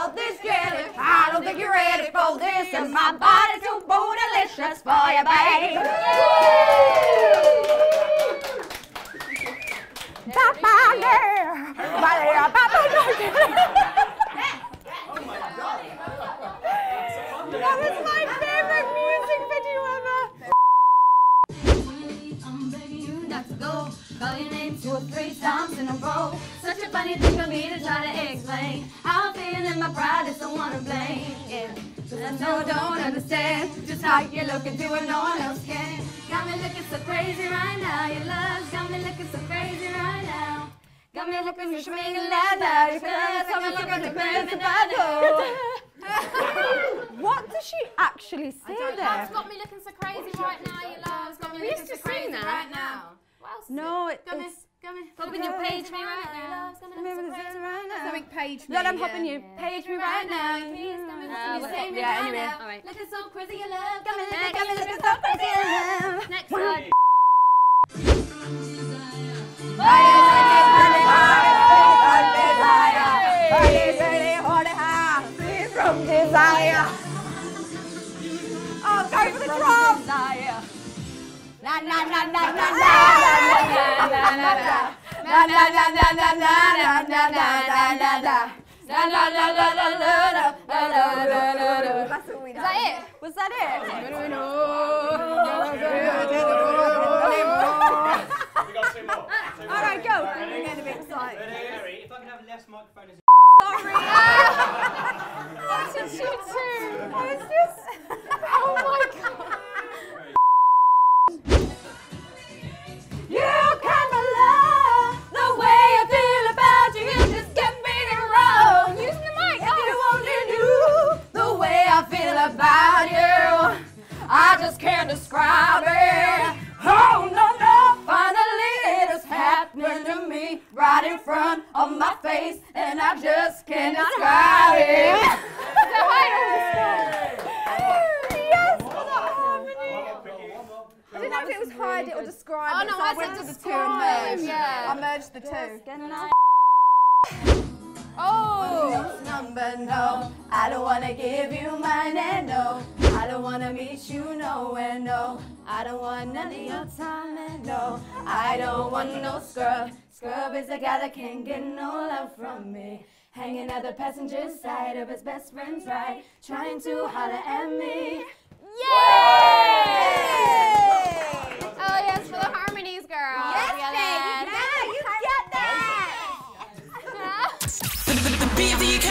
about this jelly. I don't think you're ready for this, and my body's too bootylicious for you, babe. That was my favorite music video ever. I'm begging you not to go. Call your name 2 or 3 times in a row. Such a funny thing for me to try to explain. How I'm feeling, my pride is someone to blame. Yeah, 'cause I know I don't understand just how you look and do it, no one else can. Got me looking so crazy right now. Your love's got me looking so crazy right now. Got me looking, you should make it laugh out. You can't tell me looking the crazy if I do. What does she actually say there? That's got me looking so crazy right now, you love's got me looking so crazy right now. What else is No, it? Come here. Hopping your page me right now. Something page me. Lord, I'm hopping you. Page me right now. Yeah, anyway. Alright. Looking so crazy, you love. Got me looking so crazy, you love. Next one. From desire. Oh, go for the drum. Na na na na na na na na na na na na na na na na na na na. That's all we know. Is that it? Was that it? We got 2 more. Alright, go. I'm getting a bit excited. Mary, if I can have less microphone as Sorry. What did you do? I was just... Oh my god. You can't love the way I feel about you. You just get me wrong. Using the mic. If you only knew the way I feel about you, I just can't describe it. Oh no, no, finally it is happening to me right in front of my face, and I just can't describe it. Yes, for the harmony. I didn't know if it was hide it or describe Oh it, no, so I I said went to the 2 and describe, merged. yeah. I merged the 2. Oh. Number, no, I don't wanna give you mine, and no, I don't wanna meet you nowhere, no, I don't want none of your time, and no, I don't want no scrub. Scrub is a guy that can't get no love from me, hanging at the passenger side of his best friend's ride, trying to holler at me. Yay! Oh yes, for the harmonies, girl. Yes, Yeah, baby, lad. yeah, you get that. The beat of the